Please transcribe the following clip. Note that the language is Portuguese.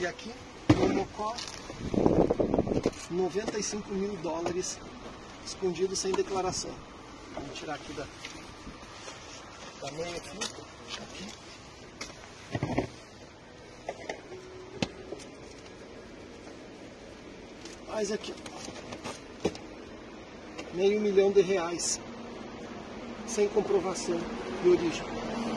E aqui, no Mocó, 95 mil dólares escondidos sem declaração. Vamos tirar aqui da meia aqui. Mas aqui, R$500 mil sem comprovação de origem.